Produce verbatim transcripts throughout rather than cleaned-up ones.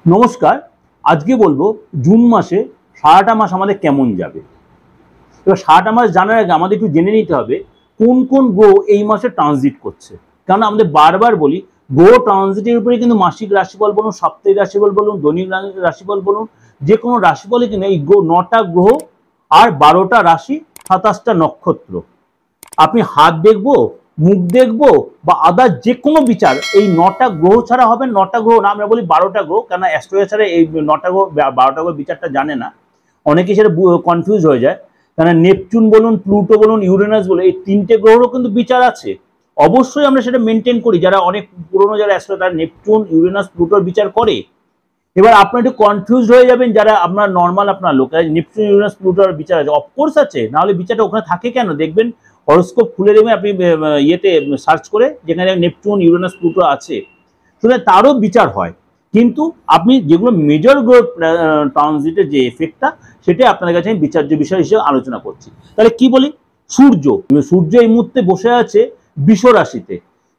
নমস্কার। আজকে বলবো জুন মাসে সারাটা মাস আমাদের কেমন যাবে। এবার সারাটা মাস জানার আগে আমাদের একটু জেনে নিতে হবে কোন কোন গ্রহ এই মাসে ট্রানজিট করছে। কারণ আমাদের বারবার বলি গ্রহ ট্রানজিটের উপরে কিন্তু মাসিক রাশিফল বলুন, সাপ্তাহিক রাশিফল বলুন, দৈনিক রাশিফল বলুন, যে কোনো রাশিফলে কিন্তু এই গ্রহ নটা গ্রহ আর বারোটা রাশি, সাতাশটা নক্ষত্র। আপনি হাত দেখবো, মুখ দেখবো বা আদার যে কোনো বিচার এই নটা গ্রহ ছাড়া হবে। নটা গ্রহ না, আমরা বলি বারোটা গ্রহ, কেন অ্যাস্ট্রোলজি ছাড়া এই নটা গ্রহ বারোটা গ্রহ বিচারটা জানে না, অনেকে সেটা কনফিউজ হয়ে যায়। কেন নেপচুন বলুন, প্লুটো বলুন, ইউরেনাস বলুন, এই তিনটে গ্রহেরও কিন্তু বিচার আছে। অবশ্যই আমরা সেটা মেনটেন করি, যারা অনেক পুরোনো যারা অ্যাস্ট্রোলজি তারা নেপচুন, ইউরেনাস, প্লুটোর বিচার করে। এবার আপনার একটু কনফিউজ হয়ে যাবেন যারা আপনার নর্মাল আপনার লোক, নেপচুন, ইউরেনাস, প্লুটোর বিচার আছে, অফকোর্স আছে, নাহলে বিচারটা ওখানে থাকে কেন? দেখবেন হরোস্কোপ খুলে দেবেন আপনি ইয়েতে সার্চ করে, যেখানে নেপচুন, ইউরেনাস, প্লুটো আছে, সুতরাং তারও বিচার হয়। কিন্তু আপনি যেগুলো মেজর গ্রহ ট্রানজিটের যে এফেক্টটা, সেটাই আপনাদের কাছে আমি বিচার্য বিষয় হিসেবে আলোচনা করছি। তাহলে কি বলি, সূর্য সূর্য এই মুহূর্তে বসে আছে বৃষ রাশিতে,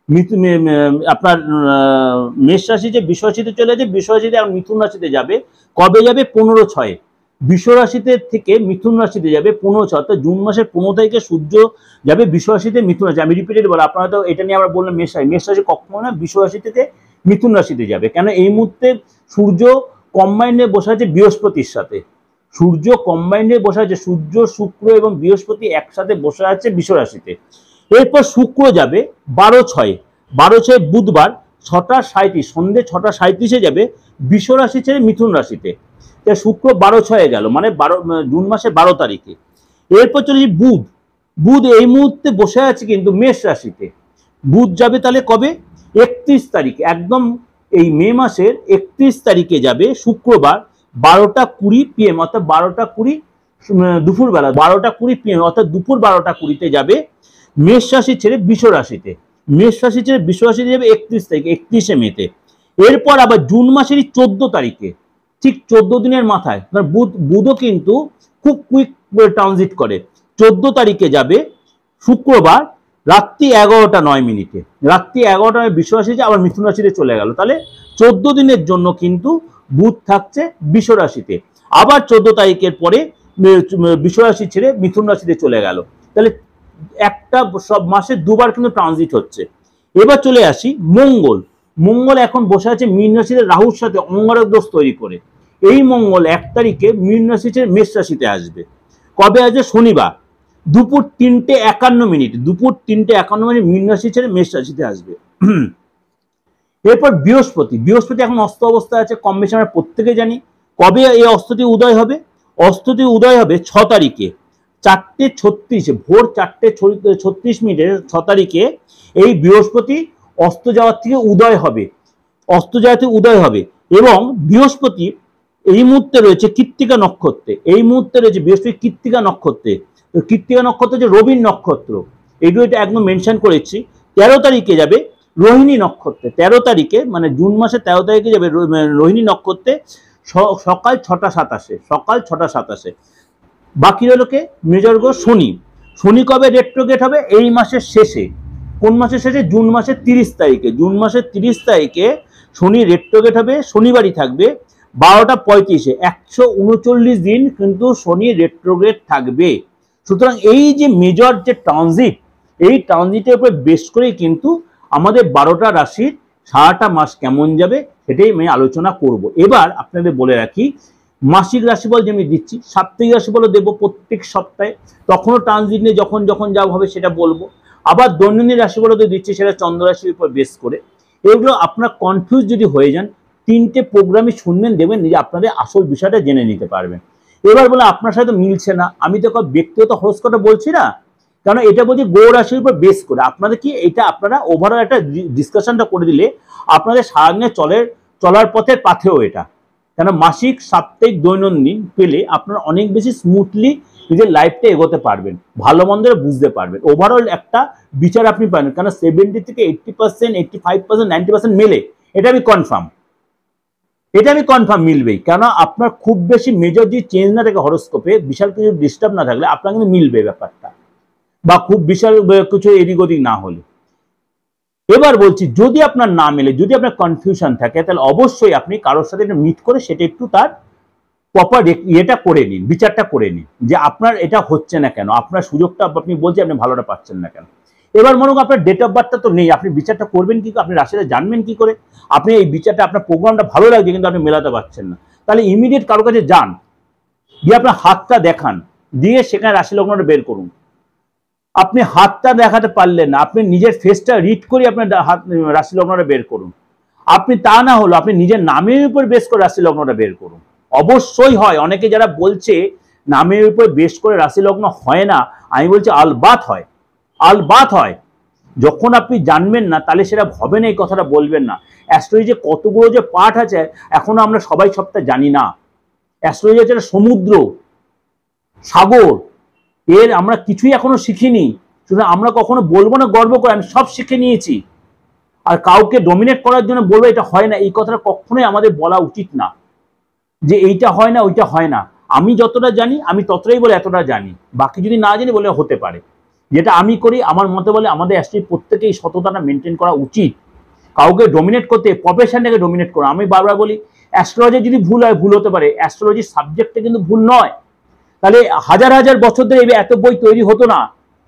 আপনার মেষ রাশি যে বৃষ রাশিতে চলে যাচ্ছে, বৃষ রাশিতে এখন মিথুন রাশিতে যাবে। কবে যাবে? পনেরো ছয়ে। বৃষ রাশিতে থেকে মিথুন রাশিতে যাবে পনেরো ছয়, অর্থাৎ জুন মাসের পনেরো তারিখে সূর্য যাবে বৃষ রাশিতে মিথুন রাশি। আমি রিপিটেড বলো, আপনারা তো এটা নিয়ে আবার বললেন মেষ রাশি, মেষ রাশি কখনো না, বৃষ রাশি থেকে মিথুন রাশিতে যাবে। কেন এই মুহূর্তে সূর্য কম্বাইন্ডে বসে আছে বৃহস্পতির সাথে, সূর্য কম্বাইন্ডে বসে আছে, সূর্য, শুক্র এবং বৃহস্পতি একসাথে বসে আছে বৃষ রাশিতে। এরপর শুক্র যাবে বারো ছয়ে, বারো ছয় বুধবার ছটা সাঁইত্রিশ, সন্ধ্যে ছটা সাঁইত্রিশে যাবে বৃষ রাশি ছেড়ে মিথুন রাশিতে। শুক্র বারো ছয়ে গেল, মানে বারো জুন মাসের বারো তারিখে। এরপর চলেছি বুধ, বুধ এই মুহূর্তে বসে আছে কিন্তু মেষ রাশিতে। বুধ যাবে তাহলে কবে? একত্রিশ তারিখে, একদম এই মে মাসের একত্রিশ তারিখে যাবে শুক্রবার বারোটা কুড়ি পিএম, অর্থাৎ বারোটা কুড়ি দুপুর বেলা, বারোটা কুড়ি পিএম অর্থাৎ দুপুর বারোটা কুড়িতে যাবে মেষ রাশি ছেড়ে বৃষ রাশিতে। মেষ রাশি ছেড়ে বৃষ রাশিতে যাবে একত্রিশ তারিখে, একত্রিশে মেতে। এরপর আবার জুন মাসেরই চোদ্দ তারিখে, ঠিক চোদ্দ দিনের মাথায়, বুধ বুধও কিন্তু খুব কুইক ট্রানজিট করে। চোদ্দ তারিখে যাবে শুক্রবার রাত্রি এগারোটা নয় মিনিটে, রাত্রি এগারোটা বৃষ রাশিতে আবার মিথুন রাশিতে চলে গেল। তাহলে চোদ্দ দিনের জন্য কিন্তু বুধ থাকছে বৃষ রাশিতে। আবার চোদ্দ তারিখের পরে বৃষ রাশি ছেড়ে মিথুন রাশিতে চলে গেল। তাহলে একটা সব মাসে দুবার কিন্তু ট্রানজিট হচ্ছে। এবার চলে আসি মঙ্গল, মঙ্গল এখন বসে আছে মীন রাশিতে রাহুর সাথে অঙ্গারক দোষ তৈরি করে। এই মঙ্গল এক তারিখে মীন রাশি ছেড়ে মেষ রাশিতে আসবে। কবে আসবে? শনিবার দুপুর তিনটে একান্ন মিনিট, দুপুর তিনটে একান্ন মিনিট মীন রাশি ছেড়ে মেষ রাশিতে আসবে। এরপর বৃহস্পতি, বৃহস্পতি এখন অস্ত অবস্থায় আছে, কম বেশি আমরা প্রত্যেকে জানি। কবে এই অস্তটি উদয় হবে? অস্তটি উদয় হবে ছ তারিখে চারটে ছত্রিশে, ভোর চারটে ছত্রিশ মিনিটে ছ তারিখে এই বৃহস্পতি অস্ত যাওয়ার থেকে উদয় হবে, অস্ত যাওয়া থেকে উদয় হবে। এবং বৃহস্পতি এই মুহূর্তে রয়েছে কৃত্তিকা নক্ষত্রে, এই মুহূর্তে রয়েছে বৃহস্পতি কৃত্তিকা নক্ষত্রে। কৃত্তিকা নক্ষত্র হচ্ছে রবির নক্ষত্র, এইটু এটা একদম মেনশন করেছি। তেরো তারিখে যাবে রোহিণী নক্ষত্রে, তেরো তারিখে মানে জুন মাসের তেরো তারিখে যাবে রোহিণী নক্ষত্রে সকাল ছটা সাতাশে, সকাল ছটা সাতাশে। বাকি রইলকে মেজর গ্রহ শনি, শনি কবে রেট্রোগেট হবে? এই মাসের শেষে। কোন মাসের শেষে? জুন মাসের তিরিশ তারিখে, জুন মাসের তিরিশ তারিখে শনি রেট্রোগেট হবে, শনিবারই থাকবে বারোটা পঁয়ত্রিশে, একশো উনচল্লিশ দিন কিন্তু শনি রেট্রোগেট থাকবে। সুতরাং এই যে মেজর যে ট্রানজিট, এই ট্রানজিটের উপরে বেস করেই কিন্তু আমাদের বারোটা রাশির সারাটা মাস কেমন যাবে সেটাই আমি আলোচনা করব। এবার আপনাদের বলে রাখি, মাসিক রাশিফল যেমনি দিচ্ছি, সাপ্তাহিক রাশিফলও দেবো প্রত্যেক সপ্তাহে, তখনও ট্রানজিট নিয়ে যখন যখন যা হবে সেটা বলবো। আবার দৈনন্দিন রাশিফলও তো দিচ্ছি, সেটা চন্দ্র রাশির উপর বেস করে। এগুলো আপনার কনফিউজ যদি হয়ে যান, তিনটে প্রোগ্রামই শুনবেন, দেবেন নিজে আপনাদের আসল বিষয়টা জেনে নিতে পারবেন। এবার বলে আপনার সাথে মিলছে না, আমি তো ব্যক্তিগত হরোস্কোপটা বলছি না, কারণ এটা বলছি গ্রহ রাশির উপর বেস করে। আপনাদের কি এটা আপনারা ওভারঅল একটা ডিসকাশনটা করে দিলে আপনাদের সারাদিনে চলের চলার পথের পাথেও এটা, কেন মাসিক, সাপ্তাহিক, দৈনন্দিন পেলে আপনারা অনেক বেশি স্মুথলি নিজের লাইফটা এগোতে পারবেন, ভালো মন্দ বুঝতে পারবেন, ওভারঅল একটা বিচার আপনি পাবেন। কেন সেভেন্টি থেকে eighty percent eighty five percent ninety percent মেলে, এটা আমি কনফার্ম, এটা আমি কনফার্ম মিলবেই। কেন আপনার খুব বেশি মেজর যে চেঞ্জ না থাকে হরোস্কোপে, বিশাল কিছু ডিস্টার্ব না থাকলে আপনার কিন্তু মিলবে ব্যাপারটা, বা খুব বিশাল কিছু এদিক ওদিক না হলে। এবার বলছি, যদি আপনার না মেলে, যদি আপনার কনফিউশন থাকে, তাহলে অবশ্যই আপনি কারোর সাথে মিট করে সেটা একটু তার প্রপার ইয়েটা করে নিন, বিচারটা করে নিন যে আপনার এটা হচ্ছে না কেন, আপনার সুযোগটা আপনি বলছেন আপনি ভালোটা পাচ্ছেন না কেন। এবার মনে করুন আপনার ডেট অফ বার্থটা তো নেই, আপনি বিচারটা করবেন কি, আপনি রাশিটা জানবেন কি করে? আপনি এই বিচারটা, আপনার প্রোগ্রামটা ভালো লাগছে কিন্তু আপনি মেলাতে পারছেন না, তাহলে ইমিডিয়েট কারো কাছে যান, দিয়ে আপনার হাতটা দেখান, দিয়ে সেখানে রাশি লগ্নটা বের করুন। আপনি হাতটা দেখাতে পারলেন না, আপনি নিজের ফেসটা রিড করে আপনার হাত রাশি লগ্নটা বের করুন। আপনি তা না হলো আপনি নিজের নামের উপর বেস করে রাশি লগ্নটা বের করুন। অবশ্যই হয়, অনেকে যারা বলছে নামের উপর বেস করে রাশি লগ্ন হয় না, আমি বলছি আলবাত হয়, আলবাত হয়। যখন আপনি জানবেন না তাহলে সেটা হবে না, এই কথাটা বলবেন না। অ্যাস্ট্রোলজি যে কতগুলো যে পার্ট আছে এখনো আমরা সবাই সবটা জানি না। অ্যাস্ট্রোলজি হচ্ছে একটা সমুদ্র, সাগর, এর আমরা কিছুই এখনো শিখিনি। সুতরাং আমরা কখনো বলবো না গর্ব করে আমি সব শিখে নিয়েছি, আর কাউকে ডমিনেট করার জন্য বলবো এটা হয় না, এই কথাটা কখনোই আমাদের বলা উচিত না যে এইটা হয় না ওইটা হয় না। আমি যতটা জানি আমি ততটাই বলে এতটা জানি, বাকি যদি না জানি বলে হতে পারে। যেটা আমি করি আমার মতে বলে আমাদের অ্যাস্ট্রোলজি প্রত্যেকেই সততাটা মেনটেন করা উচিত। কাউকে ডমিনেট করতে, প্রফেশনটাকে ডমিনেট করা, আমি বারবার বলি অ্যাস্ট্রোলজি যদি ভুল হয় ভুল হতে পারে, অ্যাস্ট্রোলজির সাবজেক্টটা কিন্তু ভুল নয়। তাহলে হাজার হাজার বছর ধরে এত বই তৈরি হতো না।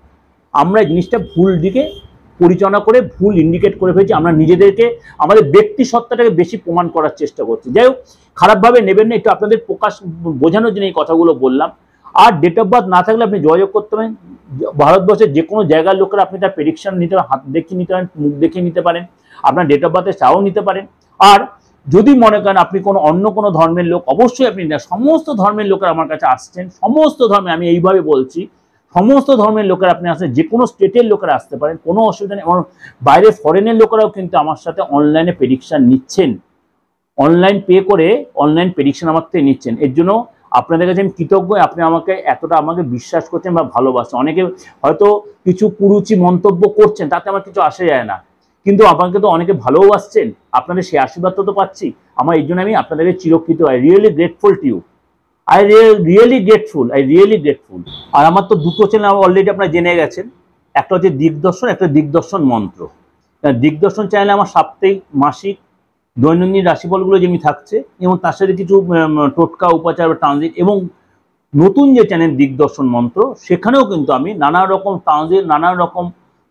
আমরা জিনিসটা ভুল দিকে পরিচালনা করে ভুল ইন্ডিকেট করে ফেলছি, আমরা নিজেদেরকে আমাদের ব্যক্তি সত্তাটাকে বেশি প্রমাণ করার চেষ্টা করছি। যাই হোক, খারাপভাবে নেবেন না, একটু আপনাদের প্রকাশ বোঝানোর জন্য এই কথাগুলো বললাম। আর ডেট অফ বার্থ না থাকলে আপনি যোগাযোগ করতে পারেন, ভারতবর্ষের যে কোনো জায়গার লোকেরা আপনি তার প্রেডিকশন নিতে পারেন, হাত দেখিয়ে নিতে পারেন, মুখ দেখিয়ে নিতে পারেন, আপনার ডেট অফ বার্থের চাও নিতে পারেন। আর যদি মনে করেন আপনি কোনো অন্য কোনো ধর্মের লোক, অবশ্যই আপনি না, সমস্ত ধর্মের লোকেরা আমার কাছে আসছেন, সমস্ত ধর্মে, আমি এইভাবে বলছি সমস্ত ধর্মের লোকেরা আপনি আসেন, যে কোনো স্টেটের লোকেরা আসতে পারেন, কোনো অসুবিধা নেই। এবং বাইরে ফরেনের লোকেরাও কিন্তু আমার সাথে অনলাইনে প্রেডিকশন নিচ্ছেন, অনলাইন পে করে অনলাইন প্রেডিকশন আমার থেকে নিচ্ছেন। এর জন্য আপনাদের কাছে আমি কৃতজ্ঞ, আপনি আমাকে এতটা আমাকে বিশ্বাস করছেন বা ভালোবাসেন। অনেকে হয়তো কিছু কুরুচি মন্তব্য করছেন, তাতে আমার কিছু আসে যায় না, কিন্তু আমাকে তো অনেকে ভালোবাসছেন, আপনাদের সেই আশীর্বাদটা তো পাচ্ছি। আমার এই জন্য আমি আপনাদেরকে চিরকৃত, I really grateful to you, I really grateful, I really grateful. আর আমার তো দুটো চ্যানেল অলরেডি আপনারা জেনে গেছেন, একটা হচ্ছে দিগদর্শন, একটা দিগদর্শন মন্ত্র। দিগদর্শন চ্যানেলে আমার সাপ্তাহিক, মাসিক, দৈনন্দিন রাশিফলগুলো যেমনি থাকছে, এবং তার সাথে কিছু টোটকা, উপাচার বা ট্রানজিট, এবং নতুন যে চ্যানেল দিগদর্শন মন্ত্র, সেখানেও কিন্তু আমি নানা রকম ট্রানজিট, নানা রকম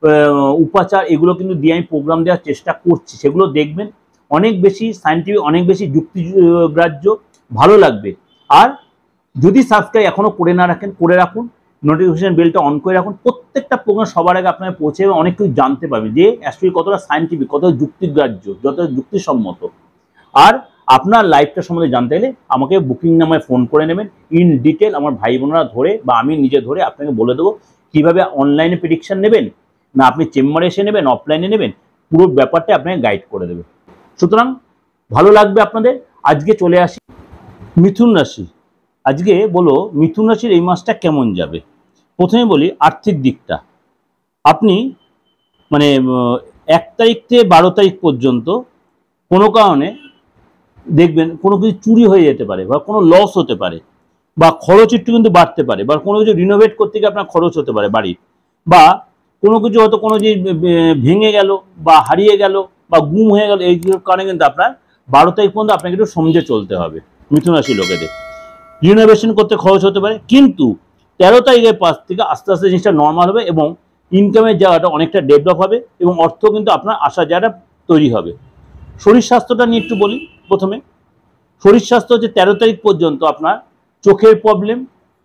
উপাচার, এগুলো কিন্তু দিয়ে আমি প্রোগ্রাম দেওয়ার চেষ্টা করছি। সেগুলো দেখবেন, অনেক বেশি সায়েন্টিফিক, অনেক বেশি যুক্তিগ্রাহ্য, ভালো লাগবে। আর যদি সাবস্ক্রাইব এখনো করে না রাখেন, করে রাখুন, নোটিফিকেশন বেলটা অন করে রাখুন, প্রত্যেকটা প্রোগ্রাম সবার আগে আপনার পৌঁছে যাবে, অনেক কিছু জানতে পারবেন যে অ্যাকচুয়ালি কতটা সায়েন্টিফিক, কতটা যুক্তিগ্রাহ্য, যতটা যুক্তিসম্মত। আর আপনার লাইফটা সম্বন্ধে জানতে গেলে আমাকে বুকিং নাম্বারে ফোন করে নেবেন, ইন ডিটেল আমার ভাই বোনরা ধরে বা আমি নিজে ধরে আপনাকে বলে দেবো কীভাবে অনলাইনে প্রেডিকশন নেবেন, না আপনি চেম্বারে এসে নেবেন, অফলাইনে নেবেন, পুরো ব্যাপারটা আপনাকে গাইড করে দেবে। সুতরাং ভালো লাগবে আপনাদের। আজকে চলে আসি মিথুন রাশি। আজকে বলো মিথুন রাশির এই মাসটা কেমন যাবে। প্রথমে বলি আর্থিক দিকটা। আপনি মানে এক তারিখ থেকে বারো তারিখ পর্যন্ত কোনো কারণে দেখবেন কোনো কিছু চুরি হয়ে যেতে পারে, বা কোনো লস হতে পারে, বা খরচ একটু কিন্তু বাড়তে পারে, বা কোনো কিছু রিনোভেট করতে গিয়ে আপনার খরচ হতে পারে বাড়ির, বা কোনো কিছু হয়তো কোনো জিনিস ভেঙে গেল বা হারিয়ে গেল বা গুম হয়ে গেল, এই কারণে কিন্তু আপনার বারো তারিখ পর্যন্ত আপনাকে একটু সমঝে চলতে হবে মিথুন রাশি লোকেদের। রিনোভেশন করতে খরচ হতে পারে, কিন্তু তেরো তারিখের পাশ থেকে আস্তে আস্তে জিনিসটা নর্মাল হবে এবং ইনকামের জায়গাটা অনেকটা ডেভেলপ হবে এবং অর্থ কিন্তু আপনার আসার জায়গাটা তৈরি হবে। শরীর স্বাস্থ্যটা নিয়ে একটু বলি। প্রথমে শরীর স্বাস্থ্য হচ্ছে তেরো তারিখ পর্যন্ত আপনার চোখের প্রবলেম,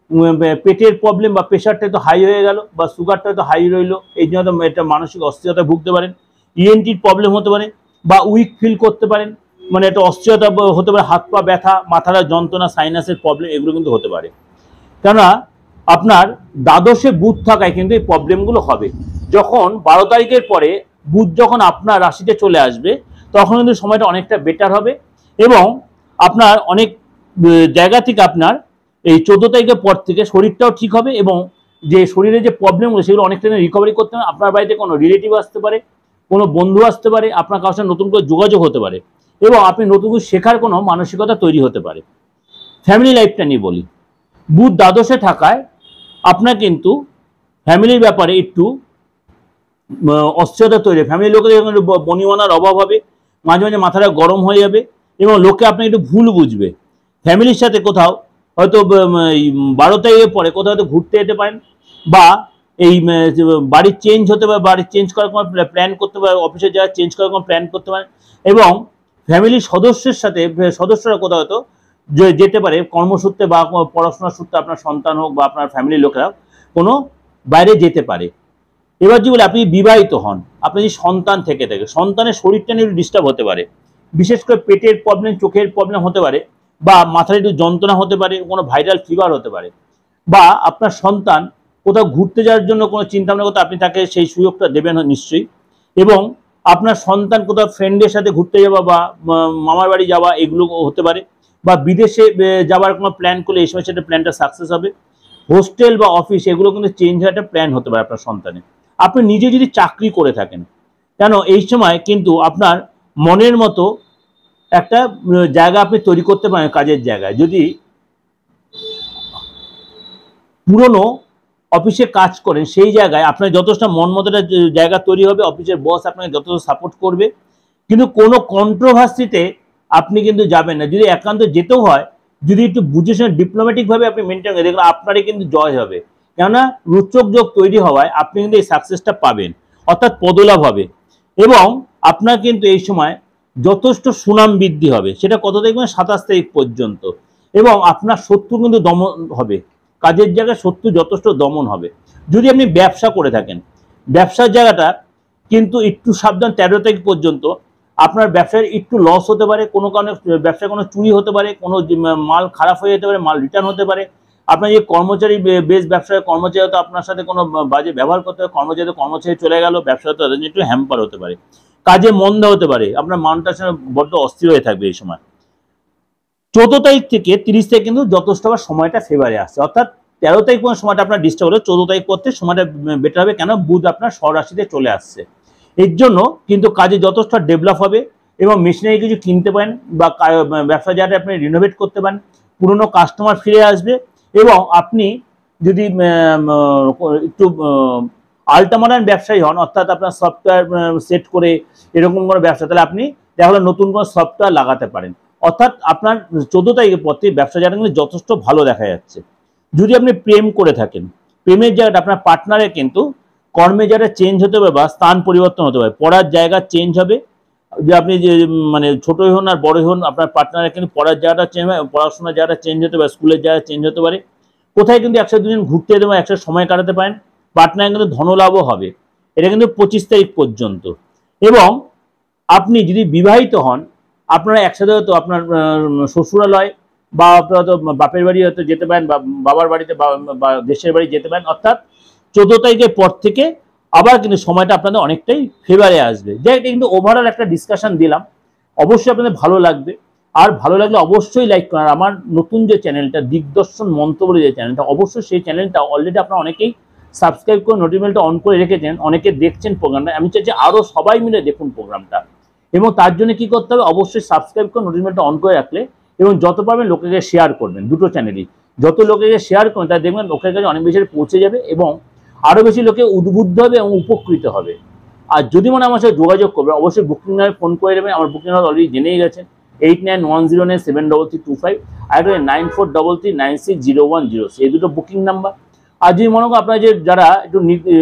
পেটের প্রবলেম, বা প্রেশারটা তো হাই হয়ে গেল, বা সুগারটা তো হাই রইলো, এই জন্য এটা মানসিক অস্থিরতা ভুগতে পারেন। ইএনটির প্রবলেম হতে পারে, বা উইক ফিল করতে পারেন, মানে একটা অস্থিরতা হতে পারে, হাত পা ব্যথা, মাথার যন্ত্রণা, সাইনাসের প্রবলেম, এগুলো কিন্তু হতে পারে। কেননা আপনার দ্বাদশে বুধ থাকায় কিন্তু এই প্রবলেমগুলো হবে। যখন বারো তারিখের পরে বুধ যখন আপনার রাশিতে চলে আসবে, তখন কিন্তু সময়টা অনেকটা বেটার হবে এবং আপনার অনেক জায়গা থেকে আপনার এই চোদ্দো তারিখের পর থেকে শরীরটাও ঠিক হবে এবং যে শরীরে যে প্রবলেমগুলো সেগুলো অনেকটা রিকভারি করতে হবে। আপনার বাড়িতে কোনো রিলেটিভ আসতে পারে, কোনো বন্ধু আসতে পারে, আপনার কারোর সাথে নতুন করে যোগাযোগ হতে পারে এবং আপনি নতুন কিছু শেখার কোনো মানসিকতা তৈরি হতে পারে। ফ্যামিলি লাইফটা নিয়ে বলি। বুধ দ্বাদশে থাকায় আপনার কিন্তু ফ্যামিলির ব্যাপারে একটু অস্থিরতা তৈরি, ফ্যামিলির লোকেদের বনিবনার অভাব হবে, মাঝে মাঝে মাথাটা গরম হয়ে যাবে এবং লোকে আপনাকে একটু ভুল বুঝবে। ফ্যামিলির সাথে কোথাও হয়তো বারো তারিখের পরে কোথাও হয়তো ঘুরতে যেতে পারেন, বা এই বাড়ির চেঞ্জ হতে পারে, বাড়ির চেঞ্জ করার কোনো প্ল্যান করতে পারে, অফিসের জায়গা চেঞ্জ করার কোনো প্ল্যান করতে পারেন, এবং ফ্যামিলির সদস্যের সাথে সদস্যরা কোথাও হয়তো যেতে পারে কর্মসূত্রে বা পড়াশোনার সূত্রে, আপনার সন্তান হোক বা আপনার ফ্যামিলির লোকেরা কোনো বাইরে যেতে পারে। এবার যে বলে আপনি বিবাহিত হন, আপনি যদি সন্তান থেকে থাকে, সন্তানের শরীরটা নিয়ে একটু ডিস্টার্ব হতে পারে, বিশেষ করে পেটের প্রবলেম, চোখের প্রবলেম হতে পারে, বা মাথায় একটু যন্ত্রণা হতে পারে, কোনো ভাইরাল ফিভার হতে পারে, বা আপনার সন্তান কোথাও ঘুরতে যাওয়ার জন্য কোনো চিন্তা ভাবনা করতে, আপনি তাকে সেই সুযোগটা দেবেন নিশ্চয়ই। এবং আপনার সন্তান কোথাও ফ্রেন্ডের সাথে ঘুরতে যাওয়া বা মামার বাড়ি যাওয়া এগুলো হতে পারে, বা বিদেশে যাওয়ার কোনো প্ল্যান করলে এই সময় সেটা প্ল্যানটা সাকসেস হবে। হোস্টেল বা অফিস এগুলো কিন্তু চেঞ্জ হওয়ার একটা প্ল্যান হতে পারে আপনার সন্তানের। আপনি নিজে যদি চাকরি করে থাকেন, কেন এই সময় কিন্তু আপনার মনের মতো একটা জায়গা আপনি তৈরি করতে পারেন কাজের জায়গায়। যদি পুরনো অফিসে কাজ করেন, সেই জায়গায় আপনার যথেষ্ট মন মতো একটা জায়গা তৈরি হবে, অফিসের বস আপনাকে যথেষ্ট সাপোর্ট করবে, কিন্তু কোনো কন্ট্রোভার্সিতে আপনি কিন্তু যাবেন না। যদি একান্ত যেতেও হয়, যদি একটু বুঝে শুনে ডিপ্লোম্যাটিকভাবে আপনি মেনটেন করে দেখবেন, আপনারই কিন্তু জয় হবে। কেননা রোচক যোগ তৈরি হওয়ায় আপনি কিন্তু এই সাকসেসটা পাবেন, অর্থাৎ পদলাভ হবে, এবং আপনার কিন্তু এই সময় যথেষ্ট সুনাম বৃদ্ধি হবে। সেটা কত দেখবেন, সাতাশ তারিখ পর্যন্ত। এবং আপনার শত্রু কিন্তু দমন হবে, কাজের জায়গায় শত্রু যথেষ্ট দমন হবে। যদি আপনি ব্যবসা করে থাকেন, ব্যবসার জায়গাটা কিন্তু একটু সাবধান, তেরো তারিখ পর্যন্ত আপনার ব্যবসায় একটু লস হতে পারে, কোনো কারণে ব্যবসায় কোনো চুরি হতে পারে, কোনো মাল খারাপ হয়ে যেতে পারে, মাল রিটার্ন হতে পারে। আপনার যে কর্মচারী বেশ ব্যবসায় কর্মচারী হয়তো আপনার সাথে কোনো বাজে ব্যবহার করতে হবে, কর্মচারী কর্মচারী চলে গেল, ব্যবসা হয়তো একটু হ্যাম্পার হতে পারে, কাজে মন্দা হতে পারে, আপনার মনটার সঙ্গে বড্ড অস্থির হয়ে থাকবে এই সময়। চৌদ্দ তারিখ থেকে তিরিশ তারিখ কিন্তু যথেষ্ট আবার সময়টা ফেভারে আসছে, অর্থাৎ তেরো তারিখ পর্যন্ত সময়টা আপনার ডিস্টার্ব হলে চৌদ্দ তারিখ পর থেকে সময়টা বেটার হবে। কেন, বুধ আপনার স্বরাশিতে চলে আসছে, এর জন্য কিন্তু কাজে যথেষ্ট ডেভেলপ হবে, এবং মেশিনারি কিছু কিনতে পারেন, বা ব্যবসা জায়গাটা আপনি রিনোভেট করতে পারেন, পুরনো কাস্টমার ফিরে আসবে। এবং আপনি যদি একটু আল্ট্রামডার্ন ব্যবসায়ী হন, অর্থাৎ আপনার সফটওয়্যার সেট করে এরকম কোনো ব্যবসা, তাহলে আপনি দেখা গেলো নতুন কোনো সফটওয়্যার লাগাতে পারেন। অর্থাৎ আপনার চোদ্দ তারিখের পর থেকে ব্যবসা জায়গাটা কিন্তু যথেষ্ট ভালো দেখা যাচ্ছে। যদি আপনি প্রেম করে থাকেন, প্রেমের জায়গাটা আপনার পার্টনারের কিন্তু কর্মের জায়গাটা চেঞ্জ হতে হবে, বা স্থান পরিবর্তন হতে পারে, পড়ার জায়গা চেঞ্জ হবে। যে আপনি যে মানে ছোটই হন আর বড়ই হন, আপনার পার্টনারের কিন্তু পড়ার জায়গাটা চেঞ্জ হয়, পড়াশোনার জায়গাটা চেঞ্জ হতে পারে, স্কুলের জায়গা চেঞ্জ হতে পারে। কোথায় কিন্তু একসাথে দুজন ঘুরতে যেতে পারেন, একসাথে সময় কাটাতে পারেন, পার্টনার কিন্তু ধনলাভও হবে। এটা কিন্তু পঁচিশ তারিখ পর্যন্ত। এবং আপনি যদি বিবাহিত হন, আপনারা একসাথে হয়তো আপনার শ্বশুরালয় বা হয়তো বাপের বাড়ি হয়তো যেতে পারেন, বা বাবার বাড়িতে বা দেশের বাড়ি যেতে পারেন, অর্থাৎ চোদ্দ তারিখের পর থেকে আবার কিন্তু সময়টা আপনাদের অনেকটাই ফেভারে আসবে। যাই এটা কিন্তু ওভারঅল একটা ডিসকাশন দিলাম, অবশ্যই আপনাদের ভালো লাগবে। আর ভালো লাগলে অবশ্যই লাইক করেন। আমার নতুন যে চ্যানেলটা দিগদর্শন মন্ত্র বলে যে চ্যানেলটা, অবশ্যই সেই চ্যানেলটা অলরেডি আপনারা অনেকেই সাবস্ক্রাইব করে নোটিফিকেশনটা অন করে রেখেছেন, অনেকে দেখছেন প্রোগ্রামটা। আমি চাই যে আরও সবাই মিলে দেখুন প্রোগ্রামটা, এবং তার জন্য কি করতে হবে, অবশ্যই সাবস্ক্রাইব করে নোটিফিকেশনটা অন করে রাখলে, এবং যত পারবেন লোকেকে শেয়ার করবেন, দুটো চ্যানেলই যত লোকেকে শেয়ার করবেন তারা দেখবেন লোকের কাছে অনেক বেশি পৌঁছে যাবে, এবং আরও বেশি লোকে উদ্বুদ্ধ হবে এবং উপকৃত হবে। আর যদি মনে আমার সাথে যোগাযোগ করবে, অবশ্যই বুকিং নাম্বারে ফোন করে দেবেন। আমার বুকিং নাম্বার অলরেডি জেনেই গেছেন, eight nine one zero nine seven double three two five, আর একটা nine four double three nine six zero one zero, এই দুটো বুকিং নাম্বার। আর যদি মনে করেন আপনারা যে যারা একটু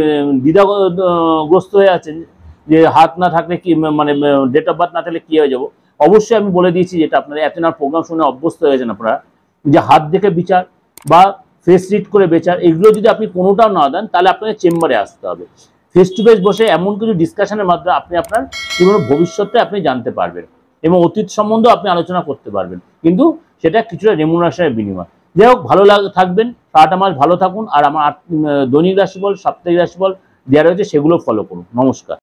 দ্বিধাগ্রস্ত হয়ে আছেন যে হাত না থাকলে কি, মানে ডেট অফ বার্থ না থাকলে কি হয়ে যাবো, অবশ্যই আমি বলে দিয়েছি, যেটা আপনারা এত না প্রোগ্রাম শুনে অভ্যস্ত হয়ে গেছেন আপনারা, যে হাত দেখে বিচার বা ফেস রিড করে বেচার, এগুলো যদি আপনি কোনোটাও না দেন, তাহলে আপনাকে চেম্বারে আসতে হবে। ফেস টু ফেস বসে এমন কিছু ডিসকাশনের মাধ্যমে আপনি আপনার পুরনো ভবিষ্যৎটা আপনি জানতে পারবেন, এবং অতীত সম্বন্ধেও আপনি আলোচনা করতে পারবেন, কিন্তু সেটা কিছুটা রেমুনারেশনের বিনিময়। যাই হোক, ভালো লাগ থাকবেন, সারাটা মাস ভালো থাকুন। আর আমার দৈনিক রাশিফল, সাপ্তাহিক রাশিফল দেওয়া রয়েছে, সেগুলো ফলো করুন। নমস্কার।